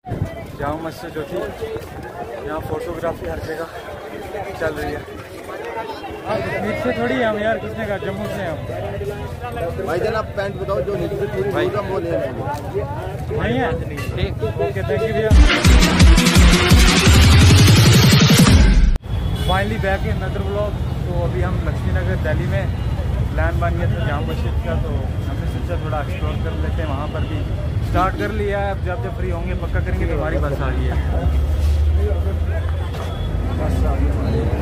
जामा मस्जिद जो थी, यहाँ फोटोग्राफी हर जगह चल रही है। नीचे थोड़ी हम यार, किसने कहा जम्मू से हम भाई जनाब पैंट बताओ जो नीचे से पूरी भाई वो ले नहीं है। ठीक, ओके, थैंक यू भैया। Finally back in another vlog. तो अभी हम लक्ष्मी नगर दिल्ली में प्लान बन गया था जामा मस्जिद का, तो हमने सोचा थोड़ा एक्सप्लोर कर लेते हैं। वहाँ पर भी स्टार्ट कर लिया है, अब जब फ्री होंगे पक्का करेंगे। तो हमारी बस आ गई है, बस आ गई हमारी।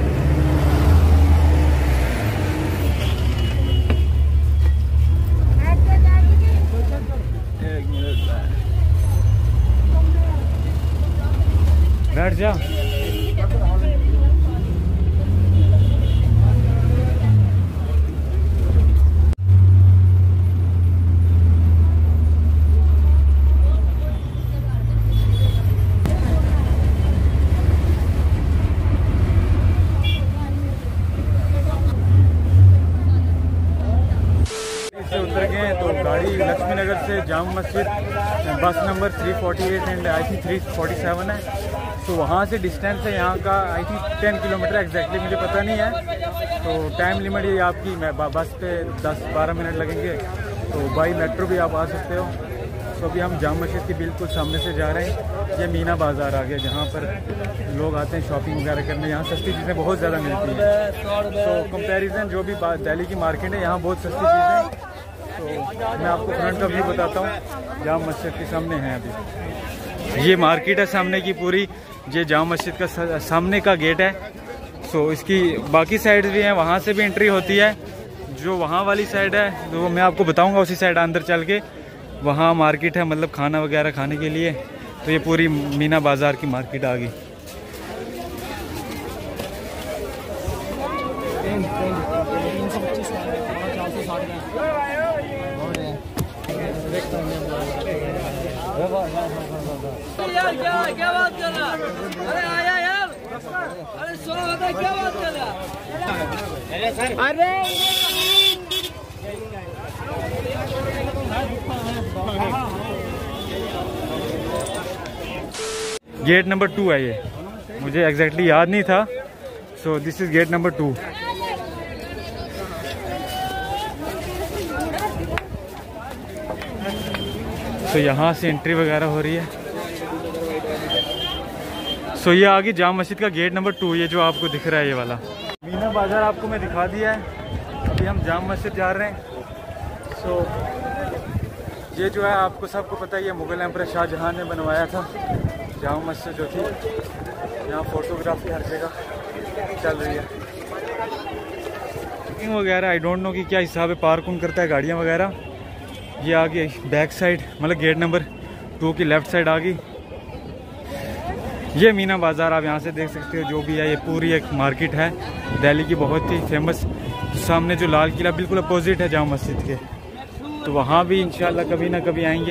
बैठ जा। उतर गए तो गाड़ी लक्ष्मी नगर से जामा मस्जिद बस नंबर 348 एंड आई थिंक 347 है। तो वहाँ से डिस्टेंस है यहाँ का आई थिंक 10 किलोमीटर एग्जैक्टली, मुझे पता नहीं है। तो टाइम लिमिट ये आपकी बस पे 10-12 मिनट लगेंगे, तो बाई मेट्रो भी आप आ सकते हो। तो अभी हम जामा मस्जिद के बिल्कुल सामने से जा रहे हैं। ये मीना बाज़ार आ गया, जहाँ पर लोग आते हैं शॉपिंग वगैरह करने। यहाँ सस्ती चीज़ें बहुत ज़्यादा मिलती हैं। तो कंपैरिजन जो भी दिल्ली की मार्केट है, यहाँ बहुत सस्ती चीज़ें। तो मैं आपको फ्रंट का व्यू बताता हूँ। जामा मस्जिद के सामने है अभी ये मार्केट है सामने की पूरी। ये जामा मस्जिद का सामने का गेट है। सो इसकी बाकी साइड भी हैं, वहाँ से भी एंट्री होती है। जो वहाँ वाली साइड है तो मैं आपको बताऊँगा, उसी साइड अंदर चल के वहाँ मार्केट है, मतलब खाना वगैरह खाने के लिए। तो ये पूरी मीना बाज़ार की मार्केट आ गई। क्या बात कर रहा? अरे आया यार, अरे सुनो बता क्या बात कर रहा? अरे गेट नंबर 2 है ये, मुझे एग्जैक्टली याद नहीं था। So this is gate number 2। तो यहाँ से एंट्री वगैरह हो रही है। सो ये आगे जामा मस्जिद का गेट नंबर 2, ये जो आपको दिख रहा है ये वाला। मीना बाज़ार आपको मैं दिखा दिया है। अभी हम जामा मस्जिद जा रहे हैं। सो ये जो है आपको सबको पता ही है, मुग़ल एम्परर शाहजहां ने बनवाया था जामा मस्जिद जो थी। यहाँ फोटोग्राफी हर जगह चल रही है। पार्किंग वगैरह आई डोंट नो कि क्या हिसाब है, पार्किंग करता है गाड़ियाँ वगैरह। ये आगे बैक साइड, मतलब गेट नंबर 2 की लेफ़्ट साइड आ गई। ये मीना बाज़ार आप यहाँ से देख सकते हो। जो भी है ये पूरी एक मार्केट है दिल्ली की, बहुत ही फेमस। सामने जो लाल किला बिल्कुल अपोजिट है जामा मस्जिद के, तो वहाँ भी इंशाल्लाह कभी ना कभी आएंगे।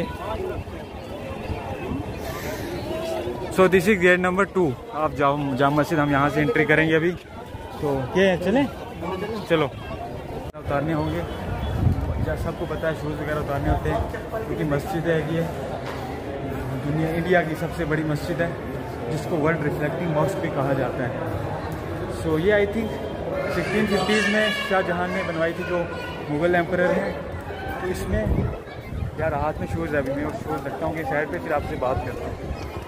So this is gate number 2। आप जामा मस्जिद हम यहाँ से एंट्री करेंगे अभी। तो ये चलें, चलो। उतारने होंगे, सबको पता है शूज़ वगैरह उतारने होते हैं, क्योंकि मस्जिद है ये दुनिया इंडिया की सबसे बड़ी मस्जिद है, जिसको वर्ल्ड रिफ्लेक्टिंग मॉस्क भी कहा जाता है। सो ये आई थिंक 1650s में शाहजहां ने बनवाई थी, जो मुग़ल एम्परर हैं। तो इसमें यार हाथ में शूज़ है, अभी मैं शूज़ रखता हूँ कि साइड पे, फिर आपसे बात करता हूँ।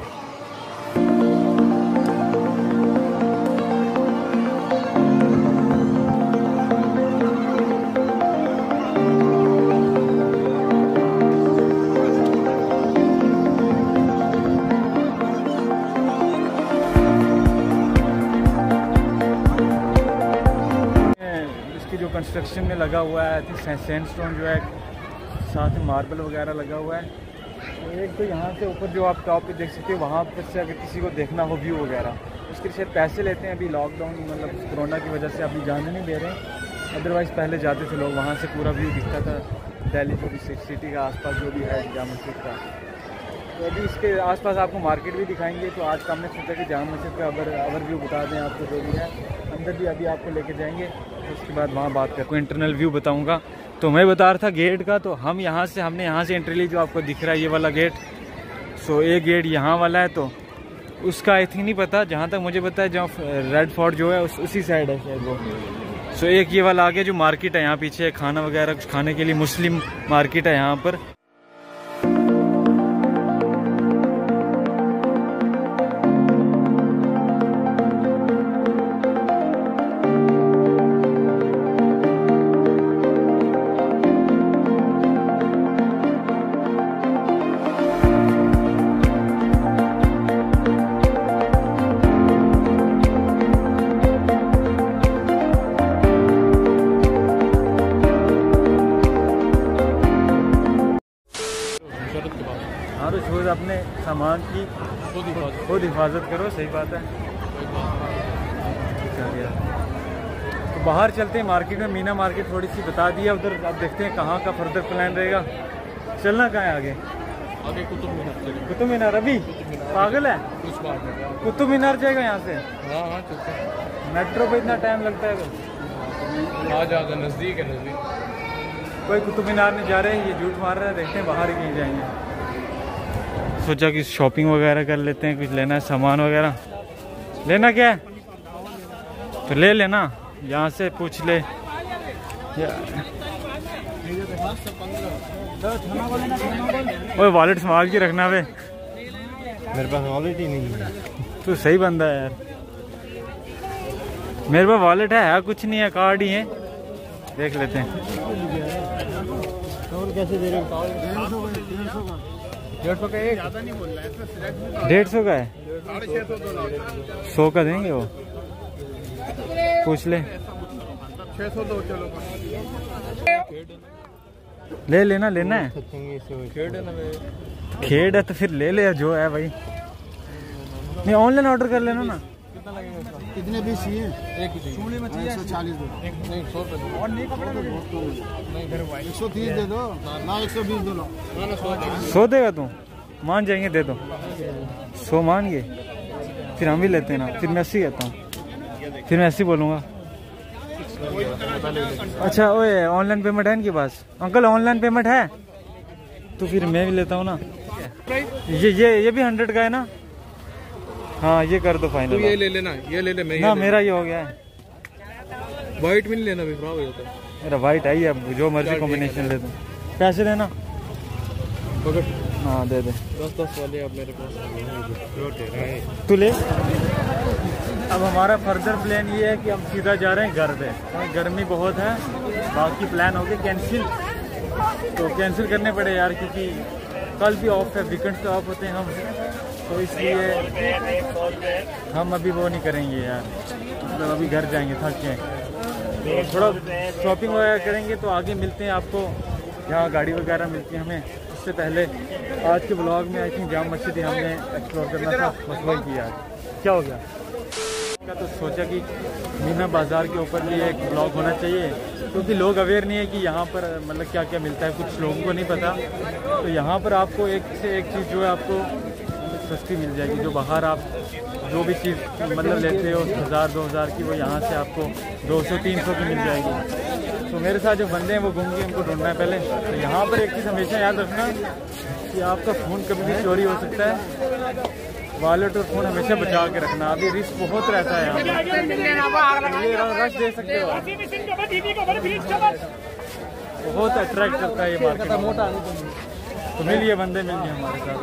जो कंस्ट्रक्शन में लगा हुआ है, आई थिंक सैंडस्टोन जो है, साथ में मार्बल वगैरह लगा हुआ है। तो एक तो यहाँ से ऊपर जो आप टॉप पे देख सकते हो, वहाँ पर से अगर किसी को देखना हो व्यू वगैरह, उसके लिए पैसे लेते हैं। अभी लॉकडाउन मतलब कोरोना की वजह से अभी जाने नहीं दे रहे, अदरवाइज़ पहले जाते थे लोग, वहाँ से पूरा व्यू दिखता था दिल्ली जो भी सिटी का आसपास जो भी है जामा मस्जिद का। तो अभी इसके आसपास आपको मार्केट भी दिखाएंगे। तो आज का हमने सोचा कि जामा मस्जिद का ओवरव्यू बता दें आपको, जो भी है अंदर भी अभी आपको लेके जाएंगे। तो उसके बाद वहाँ बात करते हैं, इंटरनल व्यू बताऊँगा। तो मैं बता रहा था गेट का, तो हमने यहाँ से एंट्री ली, जो आपको दिख रहा है ये वाला गेट। सो एक गेट यहाँ वाला है, तो उसका आई थिंक नहीं पता, जहाँ तक मुझे पता है जहाँ रेड फोर्ट जो है उसी साइड है शायद वो। सो एक ये वाला आगे जो मार्केट है यहाँ पीछे, खाना वगैरह कुछ खाने के लिए मुस्लिम मार्केट है यहाँ पर। हाँ तो शूज़ अपने सामान की खुद हिफाजत करो, सही बात है। तो बाहर चलते हैं मार्केट में, मीना मार्केट थोड़ी सी बता दिया उधर, अब देखते हैं कहाँ का फर्दर प्लान रहेगा। चलना कहाँ है आगे? आगे कुतुब मीनार। कुतुब मीनार? अभी पागल है, कुतुब मीनार जाएगा यहाँ से? हाँ चलते हैं। मेट्रो पे इतना टाइम लगता है तो आ जाएगा, नज़दीक है, नज़दीक। कोई कुतुब मीनार नहीं जा रहे हैं, ये झूठ मार रहा है। देखते हैं बाहर ही कहीं जाएंगे। सोचा कि शॉपिंग वगैरह कर लेते हैं, कुछ लेना है सामान वगैरह। लेना क्या है तो ले लेना, यहाँ से पूछ ले। ओए वॉलेट संभाल के रखना वे, मेरे पास वॉलेट ही नहीं है। तू सही बंदा है यार। मेरे पास वॉलेट है कुछ नहीं है, कार्ड ही है, देख लेते हैं। और कैसे दे रहे हो? 150 का एक, 150 का है, 100 का देंगे वो, पूछ ले। 600 दो, चलो ले लेना, लेना है खेड है तो फिर ले ले जो है भाई। नहीं ऑनलाइन ऑर्डर कर लेना ना। कितने पीस चाहिए? एक ही चाहिए। 140 दो। नहीं 100 रुपये दो। और नहीं कपड़े नहीं फिर 130 दे दो ना, 120 दो लो। 100 देगा तू? मान जाएंगे, दे दो 100 मान गए, फिर हम भी लेते हैं ना। फिर मैं ऐसे ही कहता हूँ, फिर मैं ऐसे ही बोलूँगा। अच्छा ओए ऑनलाइन पेमेंट है इनके पास? अंकल ऑनलाइन पेमेंट है तो फिर मैं भी लेता हूँ ना। ये भी 100 का है ना? हाँ ये कर दो फाइनल। ये ले लेना, ये ले ले। मैं ना मेरा ये हो गया है। वाइट में नहीं लेना, भी खराब हो जाता है। मेरा वाइट आई है, अब जो मर्जी कॉम्बिनेशन ले दो। पैसे देना? पकड़। हाँ दे दे। 10 वाले आप मेरे पास तू ले। अब हमारा फर्दर प्लान ये है कि हम सीधा जा रहे हैं घर पे, गर्मी बहुत है। बाकी प्लान हो गए कैंसिल, तो कैंसिल करने पड़े यार, क्योंकि कल भी ऑफ है, वीकेंड पे ऑफ होते हैं हम, तो इसलिए हम अभी वो नहीं करेंगे यार, मतलब अभी घर जाएंगे, थक के तो थोड़ा शॉपिंग वगैरह करेंगे। तो आगे मिलते हैं आपको, यहाँ गाड़ी वगैरह मिलती है हमें। उससे पहले आज के ब्लॉग में आई थिंक जाम मस्जिद हमने एक्सप्लोर करना था, बस वही किया। क्या हो गया तो सोचा कि मीना बाज़ार के ऊपर भी एक ब्लॉग होना चाहिए, क्योंकि लोग अवेयर नहीं है कि यहाँ पर मतलब क्या क्या मिलता है, कुछ लोगों को नहीं पता। तो यहाँ पर आपको एक से एक चीज़ जो है आपको सस्ती मिल जाएगी। जो बाहर आप जो भी चीज़ मतलब लेते हो 1000-2000 की, वो यहाँ से आपको 200-300 की मिल जाएगी। तो मेरे साथ जो बंदे हैं वो घूम के उनको ढूंढना है पहले। तो यहाँ पर एक चीज़ हमेशा याद रखना कि आपका फ़ोन कभी भी चोरी हो सकता है, वॉलेट और फ़ोन हमेशा बचा के रखना। अभी रिस्क बहुत रहता है यहाँ पर, ये रश दे सकते हो, बहुत अट्रैक्ट करता है ये मार्केट। तो मिलिए बंदे, मिलिए हमारे साथ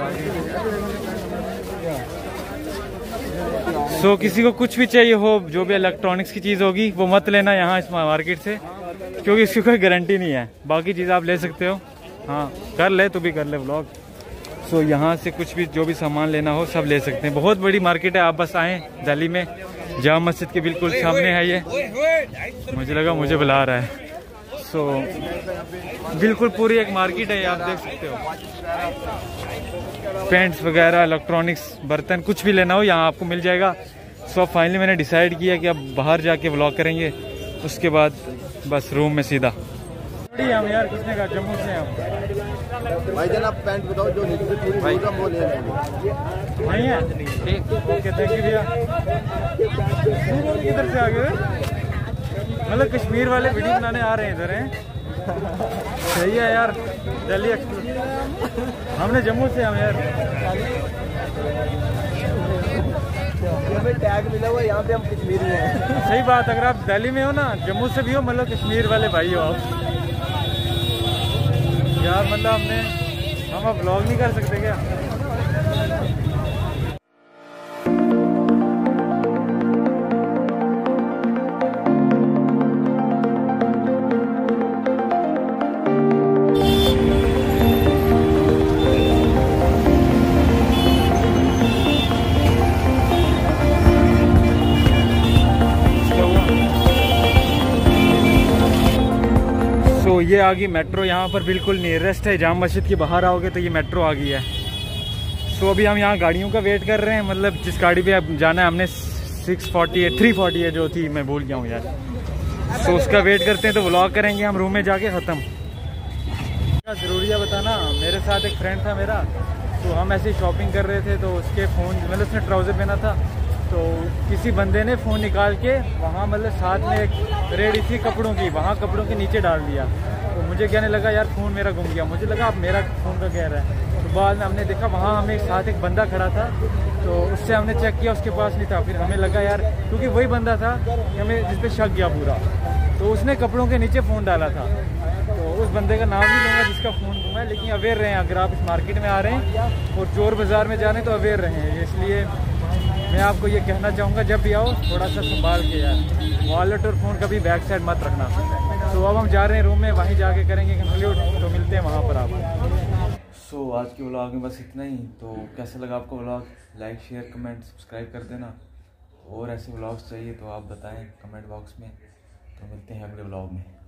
आगे। सो किसी को कुछ भी चाहिए हो, जो भी इलेक्ट्रॉनिक्स की चीज़ होगी वो मत लेना यहाँ इस मार्केट से, क्योंकि इसकी कोई गारंटी नहीं है। बाकी चीज़ आप ले सकते हो, हाँ कर ले, तू भी कर ले व्लॉग। सो यहाँ से कुछ भी जो भी सामान लेना हो सब ले सकते हैं। बहुत बड़ी मार्केट है, आप बस आएँ दिल्ली में, जाम मस्जिद के बिल्कुल सामने है ये। मुझे लगा मुझे बुला रहा है। सो बिल्कुल पूरी एक मार्केट है, आप देख सकते हो। पेंट्स वगैरह, इलेक्ट्रॉनिक्स, बर्तन, कुछ भी लेना हो यहाँ आपको मिल जाएगा। सो फाइनली मैंने डिसाइड किया कि अब बाहर जाके व्लॉग करेंगे, उसके बाद बस रूम में सीधा। हम यार किसने कहा जम्मू से हम भाई जान आप पैंट बताओ जो नीचे से पूरी भाई वो ले नहीं है। ओके थैंक यू भैया। किधर से आ गए? मतलब कश्मीर वाले वीडियो बनाने आ रहे हैं इधर हैं। सही है यार, दिल्ली एक्सप्लोर। हमने जम्मू से हम यार, हमें टैग मिला हुआ यहाँ पे हम कश्मीरी हैं। सही बात। अगर आप दिल्ली में हो ना, जम्मू से भी हो, मतलब कश्मीर वाले भाई हो आप यार। मतलब हम अब व्लॉग नहीं कर सकते क्या? तो ये आ गई मेट्रो यहाँ पर, बिल्कुल नियरेस्ट है। जाम मस्जिद के बाहर आओगे तो ये मेट्रो आ गई है। सो अभी हम यहाँ गाड़ियों का वेट कर रहे हैं, मतलब जिस गाड़ी पे अब जाना है हमने 340 जो थी, मैं भूल गया हूँ यार। सो उसका वेट करते हैं, तो व्लॉग करेंगे हम रूम में जाके ख़त्म। ज़रूरी है बताना, मेरे साथ एक फ्रेंड था मेरा, तो हम ऐसे ही शॉपिंग कर रहे थे, तो उसके फ़ोन, मतलब उसने ट्राउज़र पहना था, तो किसी बंदे ने फ़ोन निकाल के वहाँ, मतलब साथ में एक रेडी थी कपड़ों की, वहाँ कपड़ों के नीचे डाल दिया। तो मुझे कहने लगा यार फ़ोन मेरा गुम गया। मुझे लगा अब मेरा फ़ोन का कह रहा है। तो बाद में हमने देखा वहाँ हमें साथ एक बंदा खड़ा था, तो उससे हमने चेक किया, उसके पास नहीं था। फिर हमें लगा यार, क्योंकि वही बंदा था कि हमें जिस पे शक गया पूरा, तो उसने कपड़ों के नीचे फ़ोन डाला था। तो उस बंदे का नाम नहीं लूँगा जिसका फ़ोन गुमा है, लेकिन अवेयर रहें। अगर आप इस मार्केट में आ रहे हैं और चोर बाज़ार में जा रहे हैं तो अवेयर रहें। इसलिए मैं आपको ये कहना चाहूँगा, जब भी आओ थोड़ा सा संभाल के यार, वॉलेट और फ़ोन कभी बैक साइड मत रखना। तो अब हम जा रहे हैं रूम में, वहीं जाके करेंगे कंक्लूड, तो मिलते हैं वहाँ पर आपको। सो आज के व्लॉग में बस इतना ही। तो कैसा लगा आपको vlog? Like, share, comment, subscribe कर देना। और ऐसे व्लॉग्स चाहिए तो आप बताएं कमेंट बॉक्स में। तो मिलते हैं अगले व्लॉग में।